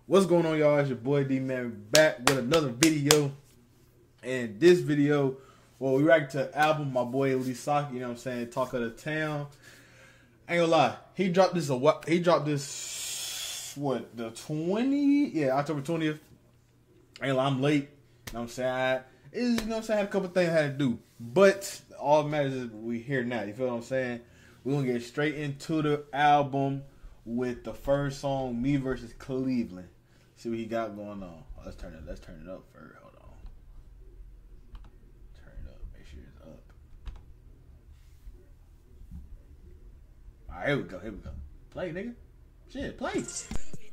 What's going on, y'all? It's your boy D-Man back with another video. And this video, well, we react to an album, my boy Lee Saki, you know what I'm saying, Talk of the Town. I ain't gonna lie, he dropped this, what, the 20th? Yeah, October 20th. I ain't gonna lie, I'm late, you know what I'm saying, you know what I'm saying, I had a couple things I had to do. But all that matters is we here now, you feel what I'm saying? We're gonna get straight into the album with the first song, Me versus Cleveland. See what he got going on. Let's turn it up first. Hold on. Turn it up. Make sure it's up. Alright, here we go. Play, nigga. Shit, play. I guess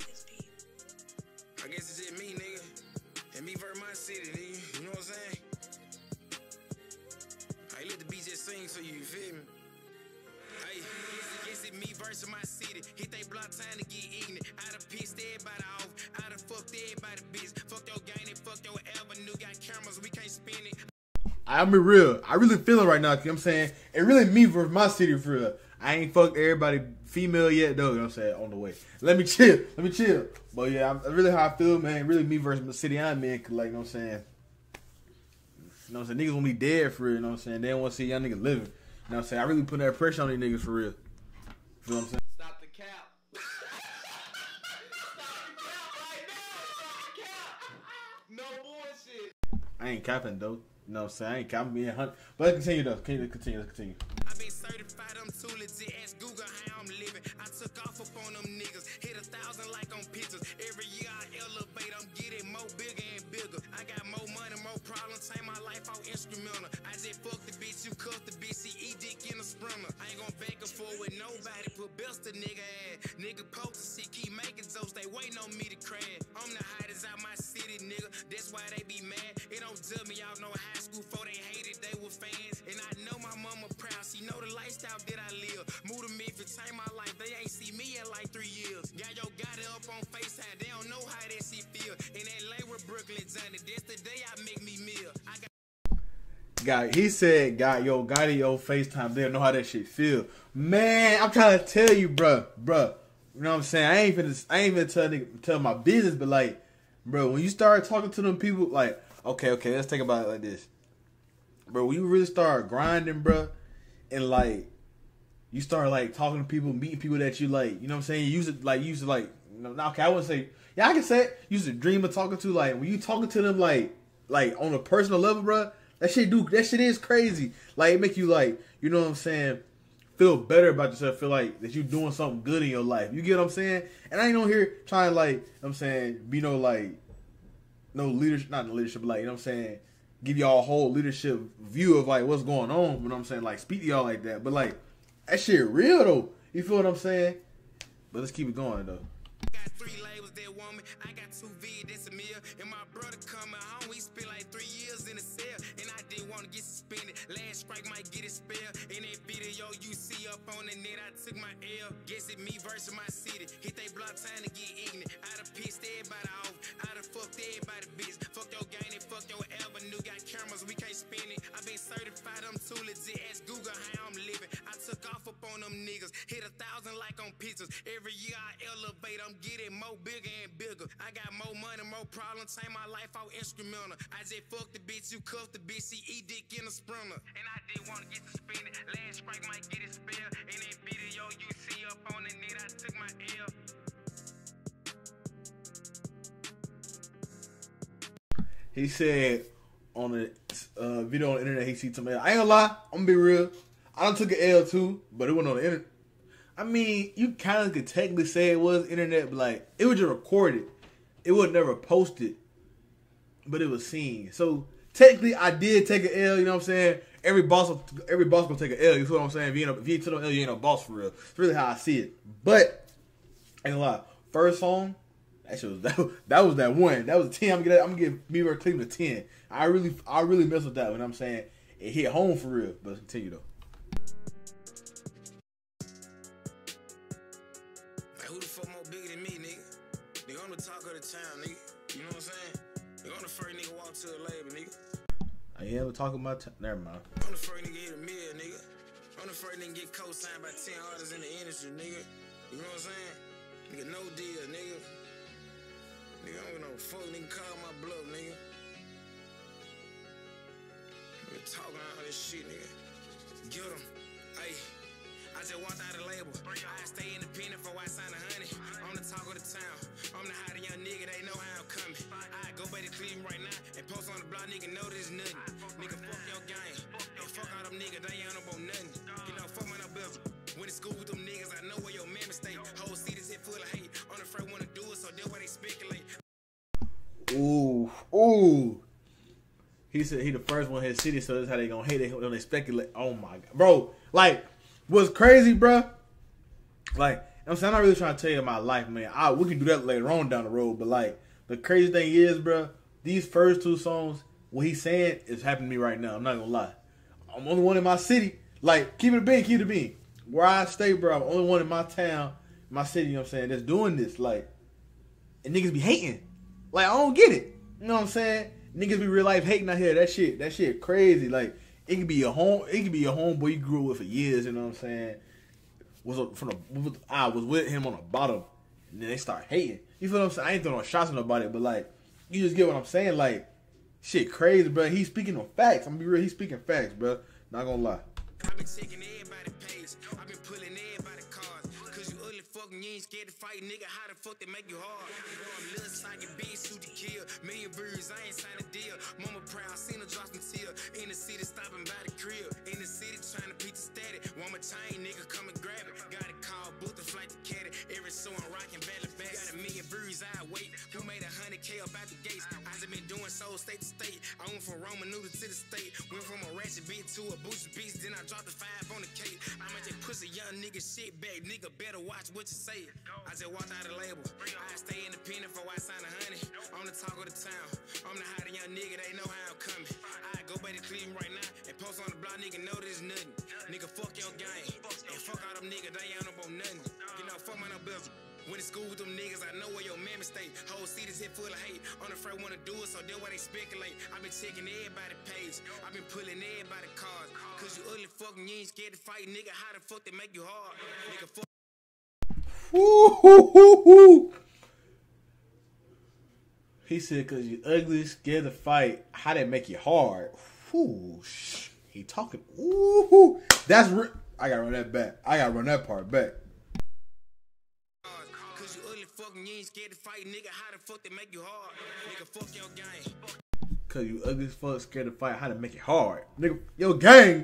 it's just me, nigga. And me versus my city, nigga. You know what I'm saying? I let the beat just sing so you feel me. Hey, guess it's me versus my city. Hit they block time to get ignorant. I done pissed everybody off. I done fucked everybody bitch. Fuck your gang and fuck your avenue. Got cameras, we can't spin it. I'm be real. I really feeling right now, you know what I'm saying? It really me versus my city for real. I ain't fucked everybody female yet though, you know what I'm saying, on the way. Let me chill. But yeah, I'm really how I feel, man. Really me versus my city I'm in, cause like, you know what I'm saying? You know what I'm saying? Niggas gonna be dead for real, you know what I'm saying? They don't want to see young niggas living. You know what I'm saying? I really put that pressure on these niggas for real. You feel what I'm saying? Stop the cap. No bullshit. I ain't capping though. You know what I'm saying? I ain't capping being 100. But let's continue though. Let's continue. I been certified, I'm too legit. Ask Google how I'm living. I took off up on them niggas. Hit 1,000 like on pictures. Every year I elevate, I'm getting more bigger and bigger. I got more money, more problems. Take my life out instrumental. I just fuck the bitch, you cuff the bitch. She eat dick in a sprinter. I ain't gon' back and forth with nobody. Put belts to nigga ass. Nigga post to see, keep making jokes. They waiting on me to crash. I'm the hottest out my city, nigga. That's why they be mad. It don't tell me y'all know high school before they hated, they were fans. And I know my mama proud. She know the lifestyle that I live. Move to Memphis, change my life. They ain't see me in like 3 years. Got it up on FaceTime. They don't know how that shit feel. In LA with Brooklyn, Johnny. That's the day I make me meal. He said, got it your FaceTime. They don't know how that shit feel. Man, I'm trying to tell you, bruh. You know what I'm saying? I ain't finna tell my business, but like, bro, when you start talking to them people, like, okay, let's think about it like this. Bro, when you really start grinding, bro, and like, you start like talking to people, meeting people that you like, you know what I'm saying? You used to like, okay, I wouldn't say, yeah, I can say it. You used to dream of talking to, like, when you talking to them, like on a personal level, bro, that shit is crazy. Like, it make you like, you know what I'm saying, feel better about yourself, feel like that you doing something good in your life. You get what I'm saying? And I ain't on here trying to, like, you know what I'm saying, be no leadership, not leadership, but like, you know what I'm saying, give y'all a whole leadership view of like what's going on, you know what I'm saying, like speak to y'all like that. But like, that shit real though. You feel what I'm saying? But let's keep it going though. Got 3 labels that want me. I got 2 V, that's a meal. And my brother coming home, we spent like 3 years in the cell. And I didn't want to get suspended. Last strike might get it spelled. In that video you see up on the net, I took my L. Guess it me versus my city. Hit they block time to get ignorant. I done pissed everybody off. I done fucked everybody bitch. Fuck your gang and fuck your avenue. Got cameras, we can't spin it. I been certified, I'm too legit. Ask Google how I'm living. I took off up on them niggas. Hit 1,000 like on pictures. Every year I elevate, I'm getting more bigger and bigger. I got more money, more problems. Take my life out instrumental. I just fuck the bitch, you cuff the bitch. She eat dick in a sprinter. And I didn't want to get suspended. Last strike might get it spelled. In that video you see up on the net, I took my L. He said on the video on the internet, he see somebody. I ain't gonna lie, I'm gonna be real. I done took an L too, but it wasn't on the internet. I mean, you kind of could technically say it was internet, but like, it was just recorded. It was never posted, but it was seen. So technically, I did take an L. You know what I'm saying? Every boss gonna take an L. You feel what I'm saying? If you ain't took no L, you ain't no boss for real. It's really how I see it. But I ain't gonna lie, first song, that was that one. That was a 10. I'm gonna give Me versus Cleveland a 10. I really mess with that one. You know what I'm saying, it hit home for real. But continue though. Who the fuck more bigger than me, nigga? Nigga, I'm the talk of the town, nigga. You know what I'm saying? Nigga, I'm the first nigga walk to a label, nigga. I ain't ever talking about never mind. I'm the first nigga hit a mill, nigga. I'm the first nigga get co-signed by 10 artists in the industry, nigga. You know what I'm saying? Nigga, no deal, nigga. know, fuck nigga call my bluff, nigga. We're talking all this shit, nigga. Get him. Hey, I just walked out of the label. I stay independent for I sign 100. I'm the talk of the town. I'm the hottest young nigga, they know how I'm coming. I go back to Cleveland right now and post on the block, nigga know this nothing. Nigga, fuck your game. And fuck all them niggas, they ain't about nothing. You know, fuck my no bill. Went to school with them niggas, I know where your man stay. Whole city's hit full of hate. On the front wanna do it, so that's why they speculate. Ooh. He said he the first one in his city, so that's how they gonna hate it when they speculate. Oh my god. Bro, like, what's crazy, bro? Like, I'm saying, I'm not really trying to tell you my life, man. We can do that later on down the road, but like, the crazy thing is, bro, these first two songs, what he's saying is happening to me right now. I'm not gonna lie. I'm the only one in my city. Like, keep it a bean, keep it a bean. Where I stay, bro, I'm the only one in my town, my city, you know what I'm saying, that's doing this. Like, and niggas be hating. Like, I don't get it. You know what I'm saying? Niggas be real life hating out here. That shit crazy. Like, it could be a homeboy you grew up with for years, you know what I'm saying? I was with him on the bottom, and then they start hating. You feel what I'm saying? I ain't throwing no shots on nobody, but like, you just get what I'm saying. Like, shit crazy, bro. He's speaking on facts. I'm gonna be real. He's speaking facts, bro. Not gonna lie. I've been checking everybody's page. I've been pulling everybody's cards. Cause you ugly fucking, you ain't scared to fight, nigga. How the fuck they make you hard? I'm little psychic, big suit to kill. Million views, I ain't signed a deal. Mama proud, seen her drop some tear. In the city, stopping by the crib. In the city, trying to beat the static. Want my chain, nigga, come and grab it. Got a call, boot the flight to cat it. Every so I'm rocking Valley back. Got a million views, I wait. Who made 100K up out the gates? I just been doing so state to state. I went from Roman noodle to the state. Went from a ratchet bitch to a boosted beast. Then I dropped the 5 on the cake. I might just push a young nigga shit back. Nigga better watch what you say. I just walked out of the label. I stay independent for I sign 100. I'm the talk of the town. I'm the hottest young nigga, they know how I'm coming. I go back to Cleveland right now and post on the block, nigga know this nothing. Nigga, fuck your game. And fuck all them niggas, they ain't about nothing. You know, fuck my no bill. Went to school with them niggas, I know where your man stay. Whole city's hit full of hate. On the front wanna do it, so that's why they speculate. I've been checking everybody's page. I've been pulling everybody's cards. Cause you ugly fucking, you ain't scared to fight, nigga. How the fuck they make you hard? Nigga, fuck. Woo-hoo-hoo-hoo. He said, cause you ugly, scared to fight, how that make you hard? Whoo, he talking. Ooh, that's I gotta run that back. I gotta run that part back. Cause you ugly fucking, you ain't scared to fight, nigga. How the fuck they make you hard? Nigga, fuck your gang. Cause you ugly as fuck, scared to fight, how to make it hard? Nigga, your gang.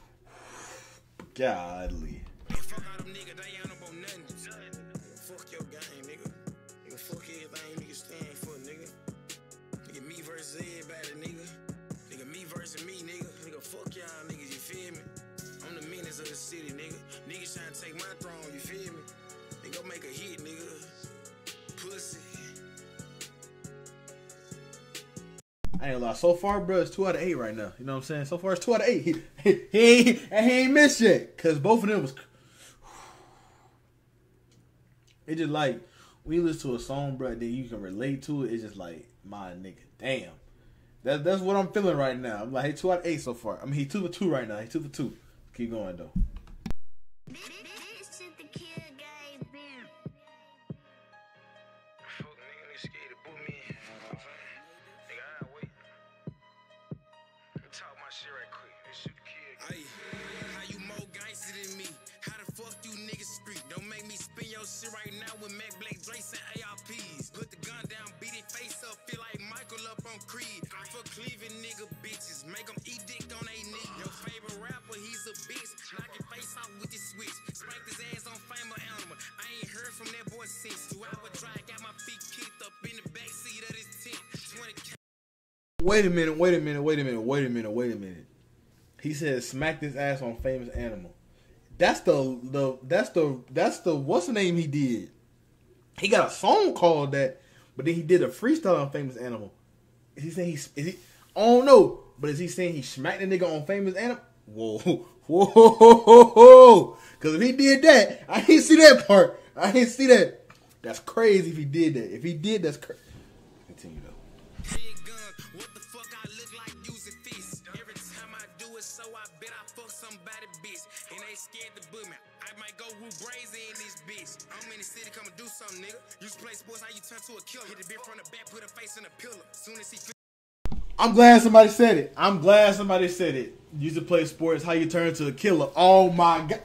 Godly. Fuck all them niggas, they ain't about nothing. Fuck your gang, nigga. Nigga, fuck everything nigga stand for, nigga. Nigga, me versus everybody, nigga. Nigga, me versus me, nigga. Nigga, fuck y'all niggas, you feel me? I'm the menace of the city, nigga. Niggas trying to take my throne, you feel me? Nigga, go make a hit, nigga. Pussy. I ain't gonna lie. So far, bro, it's 2 out of 8 right now. You know what I'm saying? So far, it's 2 out of 8. He ain't missed yet. Cause both of them was. It just like when you listen to a song, bro, that you can relate to it. It's just like, my nigga, damn. That's what I'm feeling right now. I'm like, hey, 2 out of 8 so far. I mean, he 2 for 2 right now. He 2 for 2. Keep going though. Shit right now with Mac Black Drakes and ARPs. Put the gun down, beat it face up, feel like Michael up on Creed. I fuck Cleveland nigga bitches, make them eat dick on they knee. Your favorite rapper, he's a bitch. Knock your face off with this switch. Spank his ass on Fame or Animal. I ain't heard from that boy since. 2 hour drive, got my feet kicked up in the backseat of this tent. 20K. Wait a minute. He said smack this ass on Famous Animal. That's the what's the name he did? He got a song called that, but then he did a freestyle on Famous Animal. Is he saying I don't know, but is he saying he smacked the nigga on Famous Animal? Whoa. Cause if he did that, I didn't see that part. I didn't see that. That's crazy if he did that. If he did, that's crazy. Continue though. What the fuck I look like using fists? Every time I do it, so I bet I fuck somebody bitch. And they scared to book me. I I might go Woo Brazy in this bitch. I'm in the city, come and do something, nigga. Used to play sports, how you turn to a killer. Hit the bitch from the back, put a face in a pillar. Soon as he I'm glad somebody said it. I'm glad somebody said it. Used to play sports, how you turn to a killer. Oh my God.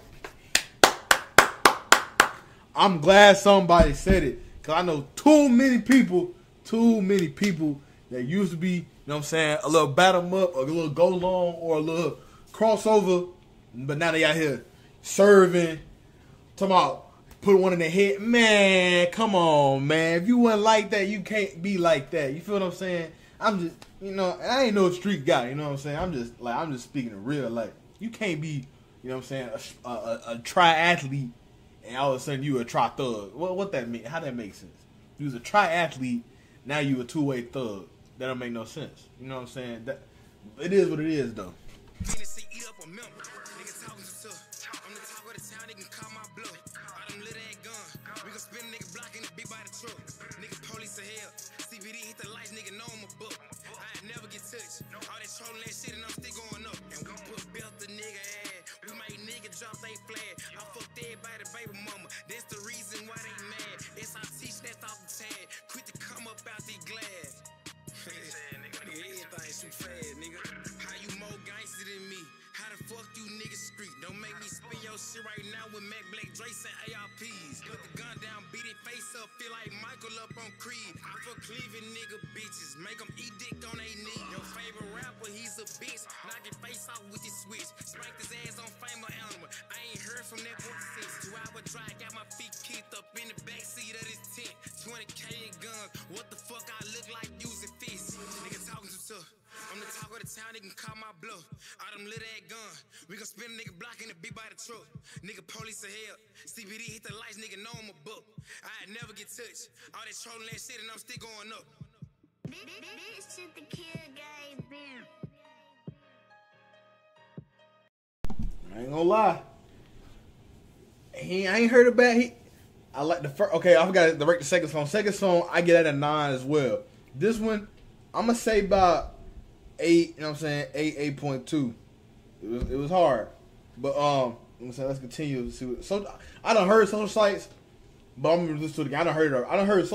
I'm glad somebody said it. Because I know too many people that used to be, you know what I'm saying, a little bat 'em up, or a little go long, or a little crossover. But now they out here serving, talking about put one in their head. Man, come on, man. If you wasn't like that, you can't be like that. You feel what I'm saying? I'm just, you know, I ain't no street guy, you know what I'm saying? I'm just speaking of real. Like, you can't be, you know what I'm saying, a triathlete and all of a sudden you a tri thug. What that mean? How that make sense? You was a triathlete, now you a two-way thug. That don't make no sense. You know what I'm saying? That, it is what it is, though. Tennessee eat up a member. Nigga talking to I'm the talk of the town, they can call my bluff. I done lit that gun. We gon' spin a nigga block in the big by the truck. Nigga police of hell. CBD hit the lights, nigga know I'm a book. I ain't never get touched. All that trolling that shit and I'm still going up. And we put belt the nigga ass. We made nigga drop they flag. I fucked everybody, baby mama. That's the reason why they mad. It's our teach, that's off the tag. Quit to come up out the glass. Nigga, everything shoot fast, nigga. How you more gangster than me? How the fuck you niggas street? Don't make me spin your shit right now with Mac Black, Drace, and ARPs. Put the gun down, beat it face up, feel like Michael up on Creed. I fuck Cleveland nigga bitches, make them eat dick on they knee. Your favorite rapper, he's a bitch. Knock your face off with his switch. Spank his ass on Fame or Animal. I ain't heard from that boy since. 2-hour drive, got my feet kicked up in the backseat of this tent. 20K in guns, what the fuck I look like using fists? Nigga talking too tough. I'm the talk of the town, they can call my bluff. I done lit that gun. We gon' spin a nigga block in the big by the truck. Nigga police of hell. CBD hit the lights, nigga know I'm a book. I never get touched. All that trolling that shit and I'm still going up. This shit the kid game, bitch. I ain't gonna lie. I ain't heard about I like the first. Okay, I forgot to rate the second song. Second song, I get at a 9 as well. This one, I'm gonna say about 8. You know what I'm saying? 8.2. It was hard, but let's continue to see. So I done heard Social Sites, but I'm gonna listen to it again. I done heard it. I done heard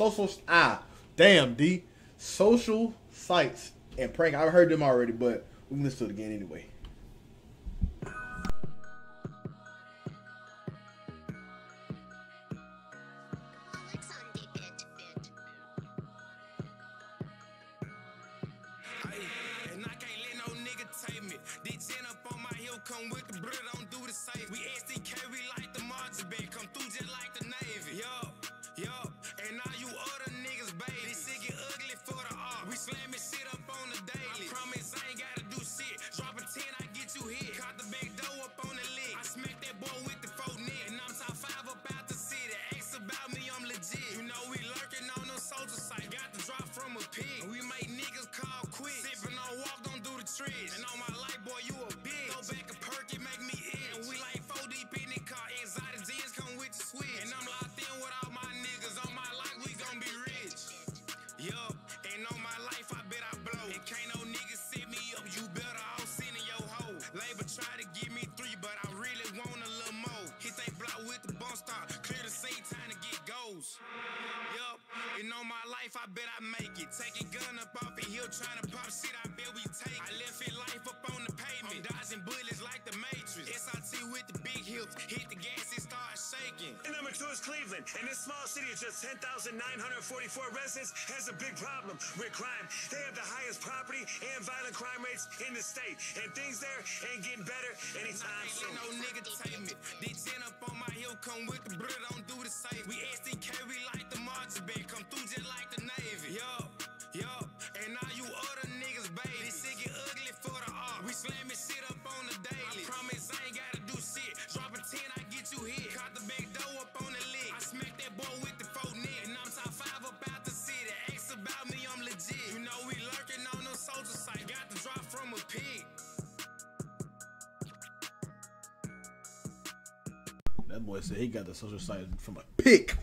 Social Sites and Prank. I've heard them already, but we can listen to it again anyway. Come with the bread, don't do the same. We SDK, we like the margin band. Come through just like the Navy. Yo. And now you other niggas, baby. This shit get ugly for the art. We slamming shit up on the daily. Promise I ain't gotta do shit. Drop a 10, I get you hit. Caught the back door up on the lid. I smack that boy with the 4 net. And I'm top 5 up out the city. Ask about me, I'm legit. You know we lurking on the soldier site. Got the drop from a pig. We make niggas call quick. Sipping on walk, don't do the tricks. And on my life, boy, you a bitch. Go back a perk, it make me itch. We like 4 deep in the car. Anxiety G's come with the switch. And I'm locked in with all my niggas. On my life, we gon' be rich. Yup. And on my life, I bet I blow. And can't no niggas set me up. You better all sending your hoe. Labor try to give me 3, but I really want a little more. Hit they block with the bump stop. Clear the scene, time to get goals. Yup. And on my life, I bet I make it. Taking gun up off the hill, trying to pop shit, I bet we take it. I left it life up on the pavement. I'm dodging bullets like the Matrix. SRT with the big hips. Hit the gas, it start shaking. And number 2 is Cleveland. And this small city of just 10,944 residents has a big problem with crime. They have the highest property and violent crime rates in the state. And things there ain't getting better anytime soon. No nigga take me. D10 up on my hill, come with the bread, don't do the same. We SDK, we like the margin band. Come through just like the Navy. Yup. And now you other niggas, baby. This shit get ugly for the art. We slamming shit up on the daily. I promise I ain't gotta do shit. Drop a 10, I get you hit. Caught the back door up on the lid. I smack that boy with the 4 net. And I'm top 5 up out the city. Ask about me, I'm legit. You know we lurking on the soldier site. Got the drop from a pig. That boy said he got the Social Site from a pick.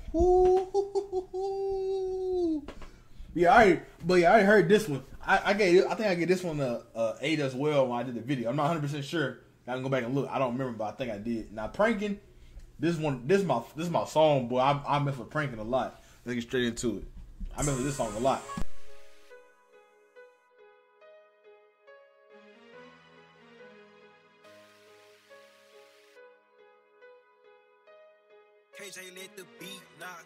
Ooh. Yeah, I heard this one. I think I gave this one a 8 as well when I did the video. I'm not 100% sure. I can go back and look. I don't remember, but I think I did. Now, Pranking, This is my song, boy. I mess with pranking a lot. Let's get straight into it. I mess with this song a lot. KJ let the beat knock.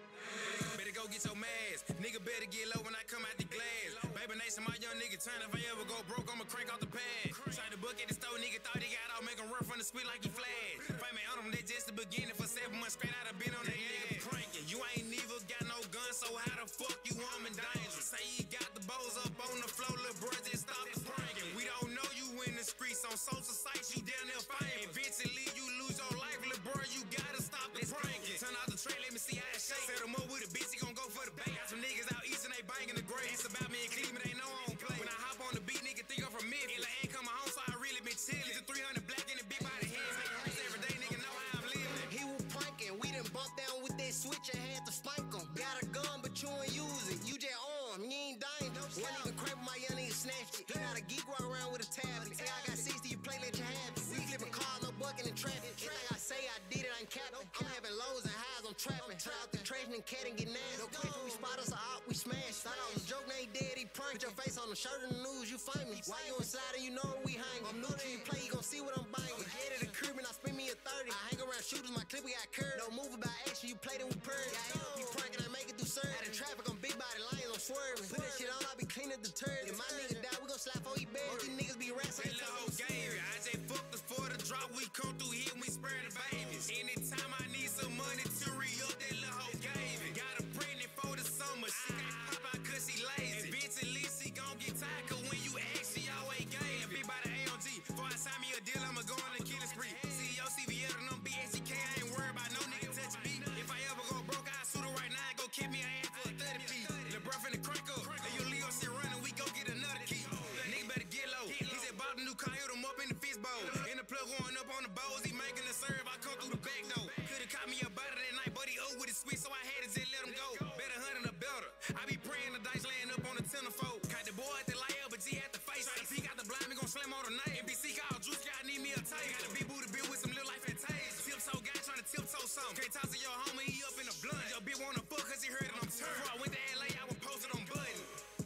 Better go get your mask. Nigga better get low when I come out the glass. Baby Nation, my young nigga turn. If I ever go broke, I'ma crank off the pad. Try to book at the store, nigga thought he got out, make him run from the spit like he flash. Fight me on him, that just the beginning. For 7 months straight out, I been on that nigga cranking. You ain't never got no gun, so how the fuck you armed and dangerous? Say you got the bows up on the floor, little bro, just stop the pranking. We don't know you in the streets, on social sites, you down there fighting. Eventually, you lose your life, little bro, you gotta stop the pranking. Turn out the tray, let me see how it shake. Set him up with a bitch, he gon' go for the bank. Got some niggas out east and they banging the grave. It's about me and Cleveland, they know I don't play. When I hop on the beat, nigga think I'm from Memphis. I ain't coming home, so I really been chillin'. It's a 300 black in the big body hands. Making rich every day, nigga know how I'm living. He was pranking, we done bumped down with that switch and had to spank him. Got a gun, but you ain't use it. You just armed, you ain't dying. One nigga cramp my young nigga snatched it. He not a geek walk around with a tablet. Say I got 60, you play, let you have it. We flipping cars, no bucking in traffic. Everything I say, I did it, I ain't capping. I'm having lows and highs, I'm trapping. Try out the trash and cat and get nasty. No quick when we spot us out, we smash. Thought I was a joke, now he dead, he pranked. Put your face on the shirt in the news, you famous. Why you inside and you know where we hang? I'm new to you play, you gon' see what I'm banging. Head of the crib and I spend me a 30. I hang around shooters, my clip, we got curved. No move about action, you play them with purge. Yeah, you pranking, I make it through surgery. Out in traffic, I'm big body lions, I'm swerving. Put that shit on, I be clean as detergent. If my nigga die, we gon' slap for he bad. These niggas be wrestling. That little hoe gave it. I just fucked us for the drop. We come through here and we spare the babies. Anytime I need some money to re-up, that little hoe gave it. Got her pregnant for the summer. She can't pop out cause she lazy. Eventually she gon' get tired cause when you ask, she always gave it. Big by the AOG. Before I sign me a deal, I'ma go on a killing spree. CEO, CVL, and them BSGK. I ain't worried about no nigga touching me. If I ever go broke, I'll suit her right now and go kick me a hand for a 30p. Lil' bro finna crank up. And you Leo sit running, we go get another key. Nigga better get low. He said bought a new car, hit him up in the fist bowl. In the plug going up on the bowls, he making the serve. I come through the back door. Could've caught me a bite that night, but he old with his switch, so I had to just let him go. Better hunt than a belter. I be praying the dice laying up on the centerfold. Caught the boy at the light up, but G at the face. Try to peek out the blind, me gon' slam on the night. NBC called Juice, I need me a taste. Got a big booty bill with some little life and taste. Tiptoe guy trying to tiptoe something. Can't talk to your homie, he up in the blunt. Your bitch wanna fuck cause he heard it on turn. Before I went to LA, I was posted on button.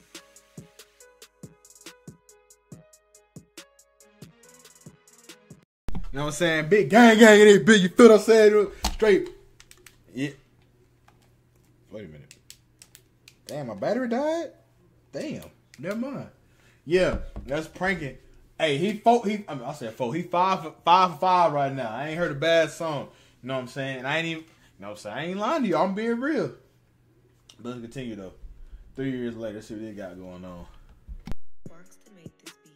You know what I'm saying? Big gang in this bitch. You feel what I'm saying? Straight. Yeah. Wait a minute. Damn, my battery died? Damn. Never mind. Yeah, that's pranking. Hey, I said 4. He 5 for 5 right now. I ain't heard a bad song. You know what I'm saying? And I ain't even, you know what I'm saying? I ain't lying to you. I'm being real. But let's continue though. 3 years later, see what they got going on. Works to make this beat.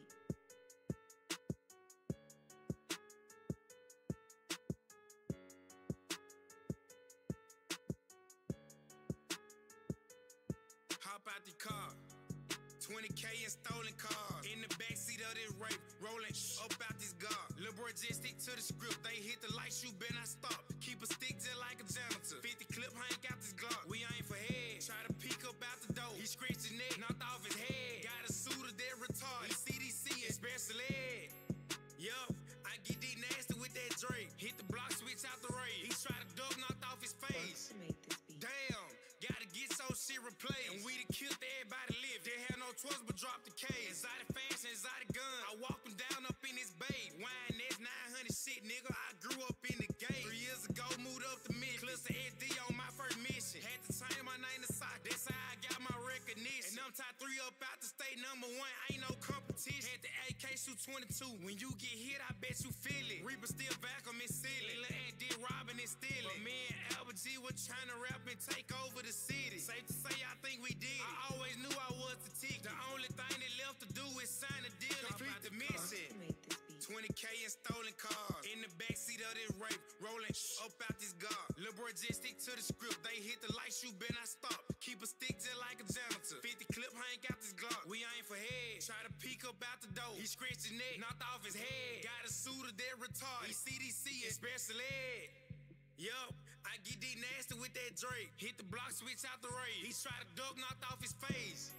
Hop out the car. 20K in stolen cars. In the backseat of this rape, rolling up out this guard. Lil' boy just stick to the script. They hit the lights, you better not stop. Keep a stick just like a janitor. 50 clip, Hank out this Glock. We ain't for head. Try to peek up out the door. He scratched his neck, knocked off his head. Got a suitor that retarded. CDC, especially ed. Yup, I get deep nasty with that Drake. Hit the block, switch out the raid. He tried to duck, knocked off his Works face. to make this beat. Damn, gotta get so shit replaced. And we done killed everybody live. They had no choice but drop the K. Exotic fashion, exotic gun. I walked them down up in this bay. Wine that's 900 shit, nigga. I grew up in the game. 3 years ago, moved up to mid. Cluster SD on my first mission. Had to change my name to Sock. That's how I got my recognition. And I'm top 3 up out the state, number 1. Ain't no competition. Had the AK shoot 22. When you get hit, I bet you feel it. Reaper still vacuum and ceiling. Lil' Aunt did robbing and stealing. But me and Albert G was trying to rap and take over the city. Safe to say, I think we did. I always knew I was the ticket. The only thing that left to do is sign a deal and complete the Works mission. to make this beat. 20K in stolen cars. In the backseat of this rape, rolling up out this guard. Lil' boy just stick to the script. They hit the lights, you better not stop. Keep a stick just like a janitor. 50 clip, Hank out this Glock. We ain't for head. Try to peek up out the door. He scratched his neck, knocked off his head. Got a suitor that retarded. He CDC, especially ed. Yup, I get deep nasty with that Drake. Hit the block, switch out the raid. He tried to duck, knocked off his face.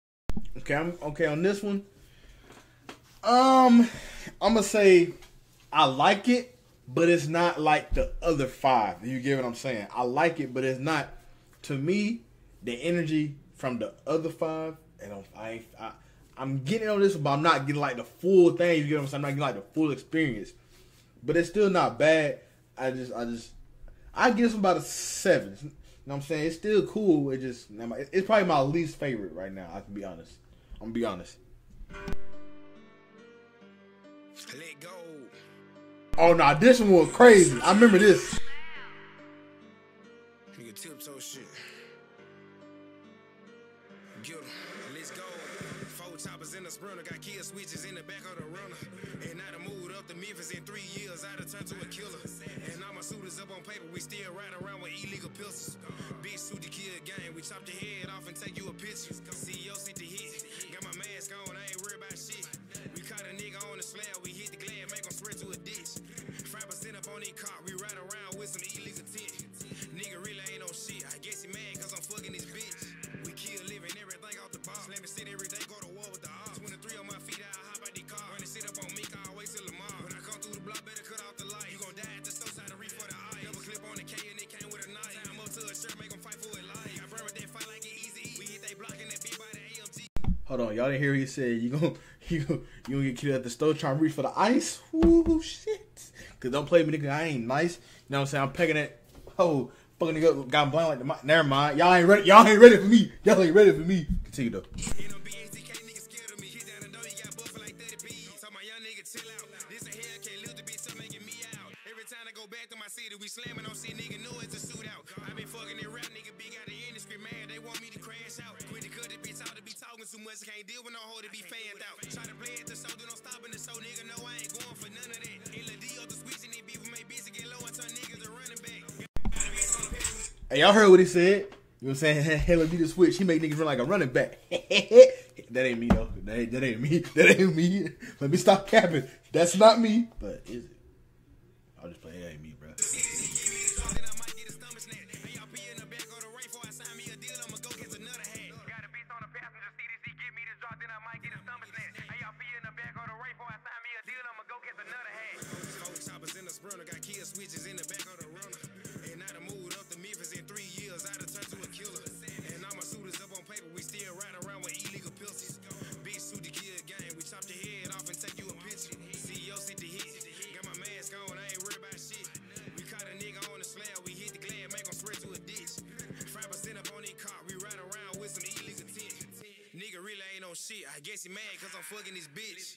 Okay, okay on this one. I'm gonna say I like it, but it's not like the other 5. You get what I'm saying? I like it, but it's not. To me, the energy from the other 5, I'm getting on this, but I'm not getting like the full thing. You get what I'm saying? I'm not getting like the full experience, but it's still not bad. I give this about a 7. You know what I'm saying? It's still cool. It's probably my least favorite right now. I can be honest. I'm gonna be honest. Let go. Oh nah, this one was crazy. I remember this. Nigga tiptoe shit. Get 'em. Let's go. 4 choppers in the sprinter, got kill switches in the back of the runner. And I done moved up to Memphis in 3 years. I done turned to a killer. And all my suitors up on paper, we still riding around with illegal pistols. Bitch, suit the kid gang. We chop your head off and take you a picture. CEO see the hit. Got my mask on, I ain't worried about shit. We caught a nigga on the slab, we hit the glad, make him spread to a ditch. 5% up on his car, we ride around with some illegal tint. Nigga really ain't no shit. I guess he mad cause I'm fucking this bitch. We kill living everything off the bar. Slam shit every day, go to war with the odds. 23 on my feet, I hop out the car. Run the shit up on me, I'll wait till tomorrow. When I come through the block, better cut off the light. You gon' die at the store side to reach for the eye. Double clip on the K and it came with a knife. I'm up to a shirt, make him fight for his life. I burned with that fight like it easy. We hit they block in that big by the AMG. Hold on, y'all didn't hear what he said. You gonna get killed at the store trying to reach for the ice? Ooh, shit. Cause don't play me, nigga. I ain't nice. You know what I'm saying? I'm pecking that. Oh, fucking nigga got blind like the mic. Never mind. Y'all ain't ready. Y'all ain't ready for me. Y'all ain't ready for me. Continue though. We slamming on shit, nigga know it's a suit out. I been fucking that rap, nigga big out the industry, man. They want me to crash out. Quit to cut the bitch out to be talking too much. Can't deal with no hoe to be fanned out. Try to play at the show, do don't stop in the show, nigga. No, I ain't going for none of that. LD or the switch and it be with my bitch to get low and turn niggas to running back. Hey, y'all heard what he said? You know what I'm saying? Hella be the switch. He make niggas run like a running back. That ain't me though. That ain't me. That ain't me. Let me stop capping. That's not me. But is it? I'll just play. It ain't me, bro. Got kill switches in the back of the runner. And I done moved up to Memphis in 3 years. I done turned to a killer. And all my suitors up on paper, we still riding around with illegal pistols. Bitch, suit the kid gang. We chop your head off and take you a picture. CEO see the hit. Got my mask on, I ain't worried about shit. We caught a nigga on the slab, we hit the glad, make him spread to a ditch. 5% up on his car, we ride around with some illegal tint. Nigga really ain't no shit. I guess he mad cause I'm fucking this bitch.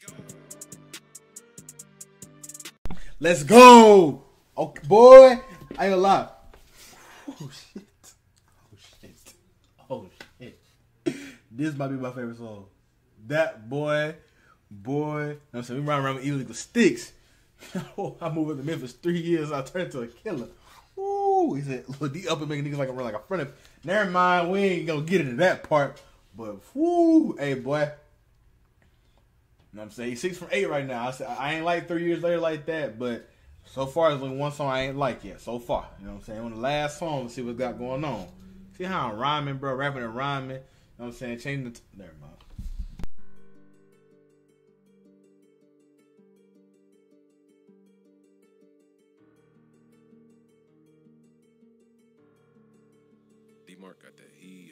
Let's go. Okay, boy. I ain't gonna lie. Oh, shit. Oh, shit. Oh, shit. This might be my favorite song. That boy. You know what I'm saying? We run around with illegal sticks. I moved up to Memphis 3 years. I turned to a killer. Ooh. He said, look, the up and making niggas like a front of. Never mind. We ain't gonna get into that part. But, whoo. Hey, boy. You know what I'm saying? He's 6 from 8 right now. I said I ain't like 3 years later like that, but so far there's only one song I ain't like yet. So far. You know what I'm saying? On the last song, let's see what's got going on. See how I'm rhyming, bro, rapping and rhyming. You know what I'm saying? Changing the never mind. D-Mark got that heat.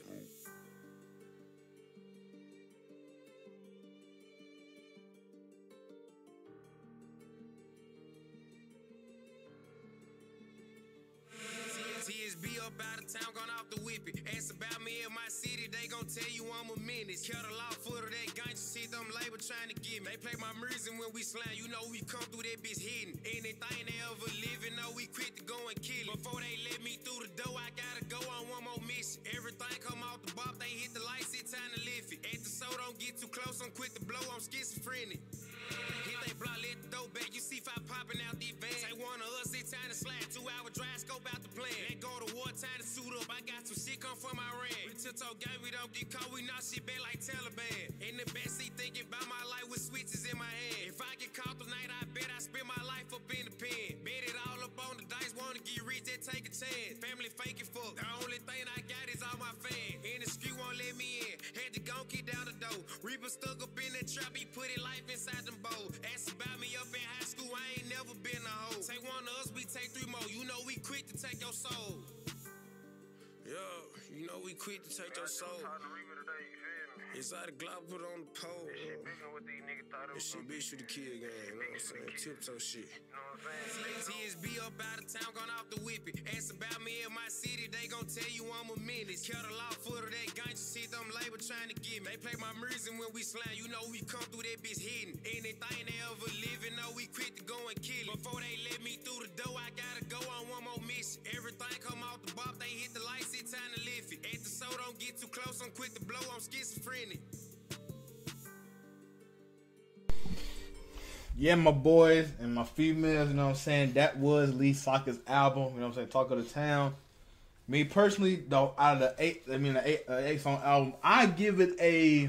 TSB up out of town, gone off the whip it. Ask about me in my city, they gon' tell you I'm a menace. Kettle off foot of that gangsta shit, them label trying to get me. They play my music when we slam, you know we come through that bitch hidden. Anything they ever living, know we quit to go and kill it. Before they let me through the door, I gotta go on one more mission. Everything come off the bop, they hit the lights, it's time to lift it. At the show, don't get too close, I'm quick to blow, I'm schizophrenic. Hit they block, let the dough back, you see 5 popping out the van. Say one of us, it's time to slide, 2-hour drive, scope out the plan. They go to war, time to suit up, I got some shit come from Iran. We tiptoe gang, we don't get caught, we knock shit back like Taliban. In the backseat thinking about my life with switches in my hand. If I get caught tonight, I bet I spend my life up in the pen. Bet it all up on the dice, wanna get rich, just take a chance. Family fake it fuck, the only thing I got is all my fans. Industry won't let me in, had to go kick down the door. Reaper stuck up in the trap, he put his life inside them bowls. Ask about me up in high school, I ain't never make 3 more. You know we quick to take your soul. Yeah, you know we quick to take your soul. Exotic Glock put on the pole. This shit bitch you the kid gang, you know what I'm saying? Tiptoe shit. TSB up out of town, gone off the whippy. Ask about me in my city, they gon' tell you I'm a menace. Killed a lot foot of that gangsta shit, them label trying to get me. They play my music when we slam, you know we come through that bitch hidden. Anything they ever living, know we quick to go and kill it. Before they let me through the door, I gotta go on one more mission. Everything come off the bop, they hit the lights, it's time to lift it. At the show, don't get too close, I'm quick to blow, I'm schizophrenic. Yeah, my boys and my females, you know what I'm saying? That was Lee Soccer's album, you know what I'm saying? Talk of the Town. Me personally, though, out of the 8 song album, I give it a.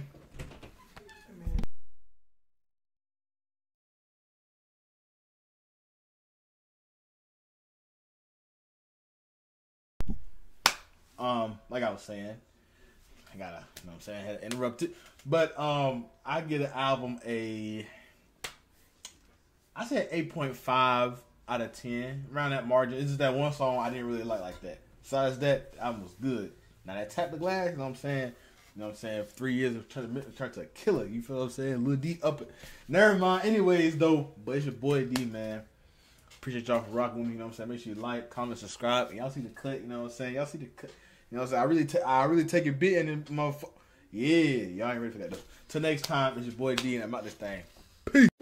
Like I was saying, I gotta, you know what I'm saying? I had to interrupt it. But, I give the album I said 8.5 out of 10, around that margin. It's just that one song I didn't really like that. Besides that, the album was good. Now that Tap the Glass, you know what I'm saying? You know what I'm saying? 3 years of trying to a killer. You feel what I'm saying? Lil D up it. Never mind. Anyways, though, but it's your boy D, man. Appreciate y'all for rocking with me. You know what I'm saying? Make sure you like, comment, subscribe. And y'all see the cut. You know what I'm saying? Y'all see the cut. You know what I'm saying? I really take a bit and then motherfucker. Yeah, y'all ain't ready for that though. Till next time, it's your boy D, and I'm out this thing. Peace.